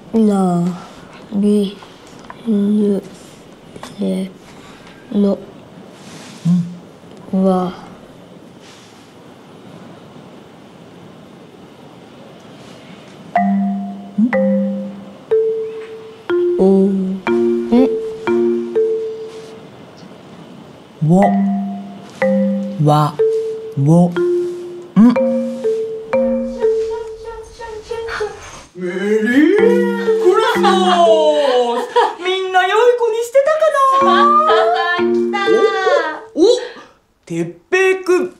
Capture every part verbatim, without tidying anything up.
なびぬれのわおん wo wa woん。メリークリスマス。みんな良い子にしてたかな。 来た。 おお、てっぺいくん。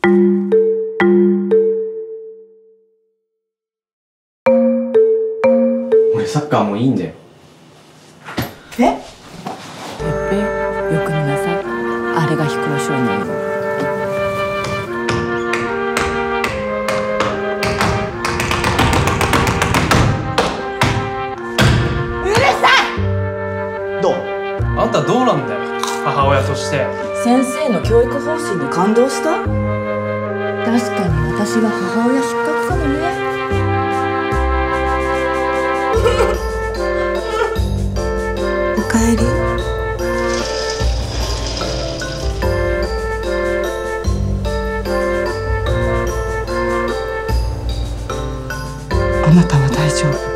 俺サッカーもういいんだよ。 え？てっぺい、よく見なさい。あれが非行少年よ。 どう？あんたどうなんだよ、母親として。 先生の教育方針に感動した？確かに私は母親失格かもね。おかえり。あなたは大丈夫。